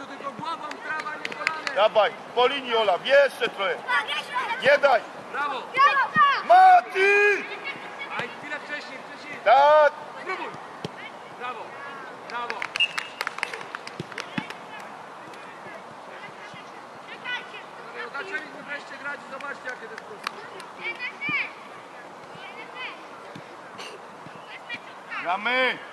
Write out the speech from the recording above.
Grzesiu, tylko głową trawa, nie kolanem. Dawaj, po linii Ola, jeszcze trochę. Nie daj. Brawo. Mati! A chwilę wcześniej. Tak. Spróbuj. Brawo. Brawo. Zaczęliśmy wreszcie grać i zobaczcie, jakie to jest proste. Gramy.